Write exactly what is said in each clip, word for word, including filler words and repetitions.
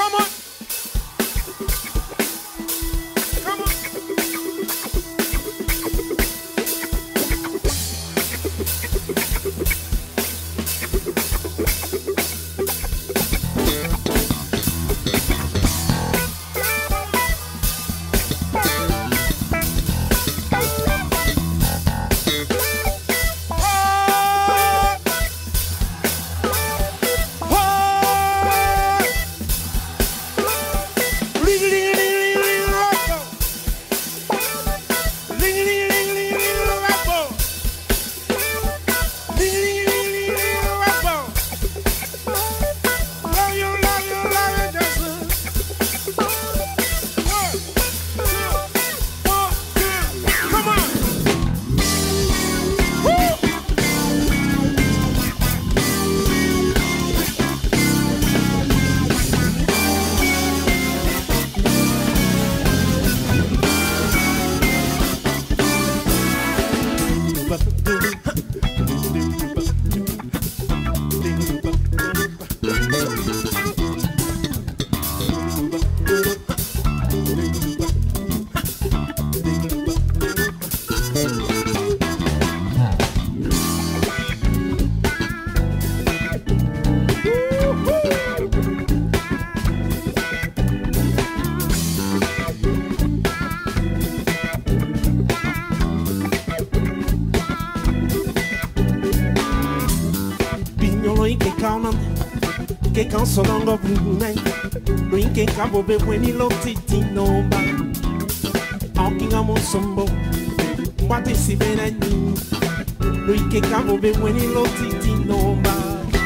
Come on. Come on. Che canzonongo brune, lui che cavo beweni lo titi nomba, occhi amo sombo, quati si vede lui che cavo beweni lo titi nomba,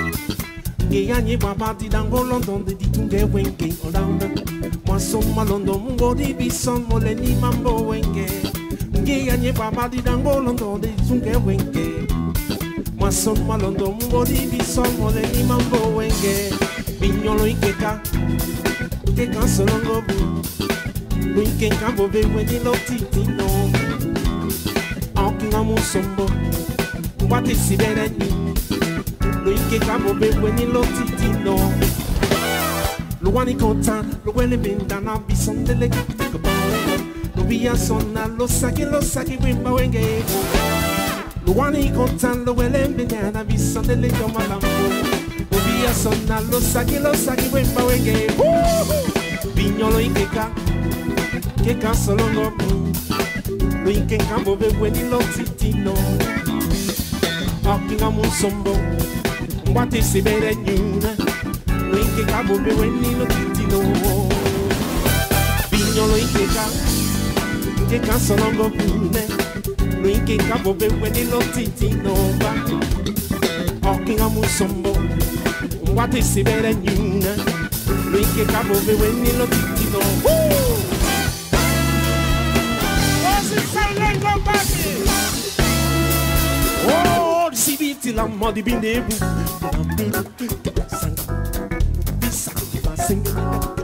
che agni babati dango london di tunge wenke olanda, ma somma london mungo di bison mole ni mambo wenke, che agni babati dango london di tunge wenke. Ma son malondo mungo di bison mole ni mambo wenge Bignolo ikeka Keka solongo bu Luike kambo be weni lo titi no Anki ngamu sombo Wate si bere ni Luike kambo be weni lo titi no Luwani konta Luwele binda na bison dele Tiko bawe Luwia sona Lo saki lo saki wimba wenge Luwani kontan lo welembe na bisa dele yo malambo Ubia sonna lo saki lo saki wemba wenge Bignolo ikeka Keka solongo Lo ikeka bobe weni lo titino Akinga musombo Mwate sibere nyuna Lo ikeka bobe weni lo titino Bignolo ikeka Keka solongo Lui che capo per quelli lo titi non va Occhi a musombo Guati si vede nyuna Lui che capo per quelli lo titi non va Così sei lengo baby. Oh, si viti la modi bindebu Sanga Sanga Sanga